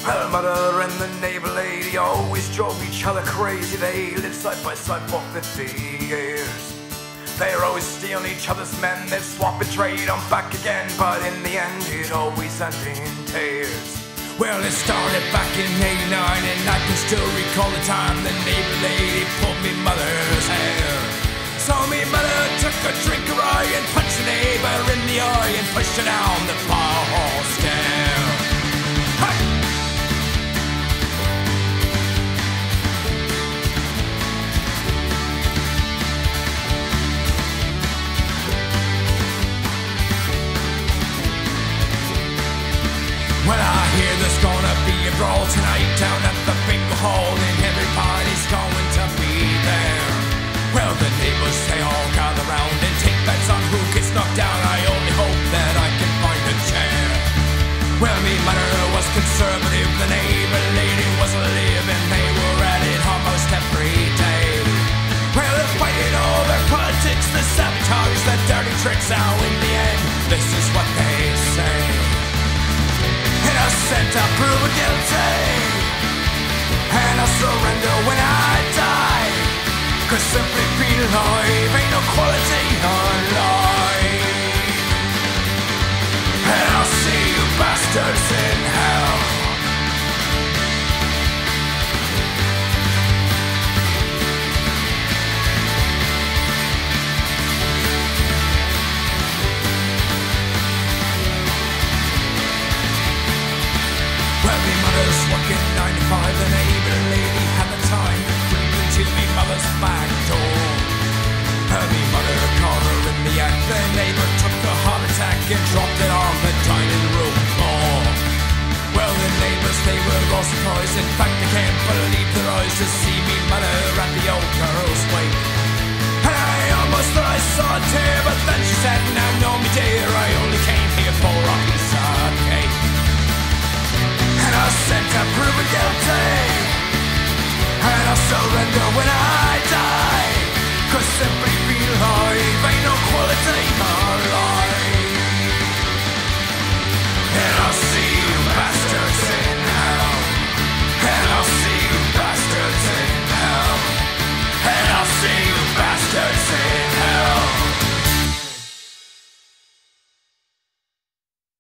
Her mother and the neighbor lady always drove each other crazy. They lived side by side for 50 years. They were always stealing each other's men. They'd swap and trade on back again, but in the end it always ended in tears. Well, it started back in '89, and I can still recall the time the neighbor lady pulled me mother's hair. So me mother took a drink of rye and punched the neighbor in the eye and pushed her down the far hall stair. Hey! Well, I hear there's gonna be a brawl tonight down at the bingo hall, and everybody's going to be there. Well, the neighbors, they all gather round and take bets on who gets knocked down. I only hope that I can find a chair. Well, me mother was conservative, the neighbor lady was living. They were at it almost every day. Well, they're fighting over politics, the sabotage, the dirty tricks. Now in the end, this is what they say. Innocent, I prove guilty, and I'll surrender when I die. 'Cause simply being alive ain't no quality of life. And I'll see you bastards in hell. Well, me mother's working 9 to 5, the neighbor lady had the time to creep into me mother's back door. Me mother caught her in the act, the neighbor took a heart attack and dropped it on the dining room floor. Well, the neighbors, they were all surprised. In fact, they can't believe their eyes to see me mother at the old girl's wake. And I almost thought I saw a tear, but then she said, "Now, no, me dear, I only came here for a piece of cake." And I said to prove it guilty, and I surrendered